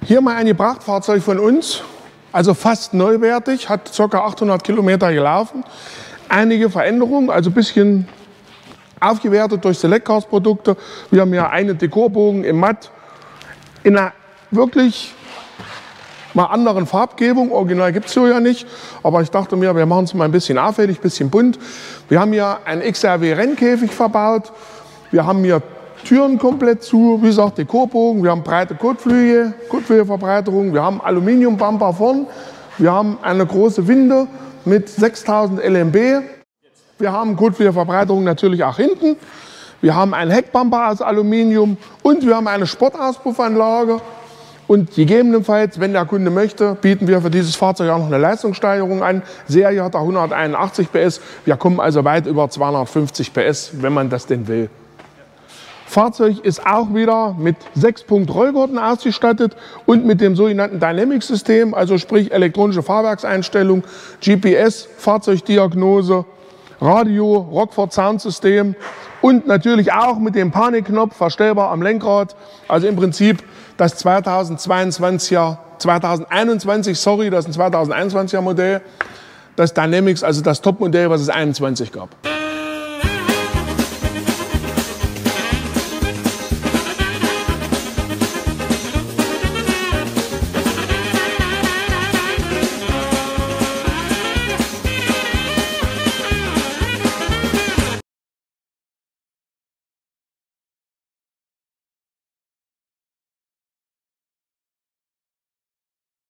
Hier mal ein Gebrauchtfahrzeug von uns, also fast neuwertig, hat ca. 800 Kilometer gelaufen. Einige Veränderungen, also ein bisschen aufgewertet durch Select Cars Produkte. Wir haben hier einen Dekorbogen im Matt in einer wirklich mal anderen Farbgebung. Original gibt es so ja nicht, aber ich dachte mir, wir machen es mal ein bisschen auffällig, ein bisschen bunt. Wir haben hier einen XRW-Rennkäfig verbaut. Wir haben hier Türen komplett zu, wie gesagt, Dekorbogen. Wir haben breite Kotflügelverbreiterung. Wir haben Aluminiumbumper vorn. Wir haben eine große Winde mit 6000 LMB. Wir haben Kotflügelverbreiterung natürlich auch hinten. Wir haben einen Heckbumper aus Aluminium und wir haben eine Sportauspuffanlage. Und gegebenenfalls, wenn der Kunde möchte, bieten wir für dieses Fahrzeug auch noch eine Leistungssteigerung an. Serie hat er 181 PS. Wir kommen also weit über 250 PS, wenn man das denn will. Fahrzeug ist auch wieder mit 6-Punkt-Rollgurten ausgestattet und mit dem sogenannten Dynamics-System, also sprich elektronische Fahrwerkseinstellung, GPS, Fahrzeugdiagnose, Radio, Rockford Soundsystem und natürlich auch mit dem Panikknopf, verstellbar am Lenkrad. Also im Prinzip das 2021, sorry, das ist ein 2021er Modell, das Dynamics, also das Topmodell, was es 21 gab.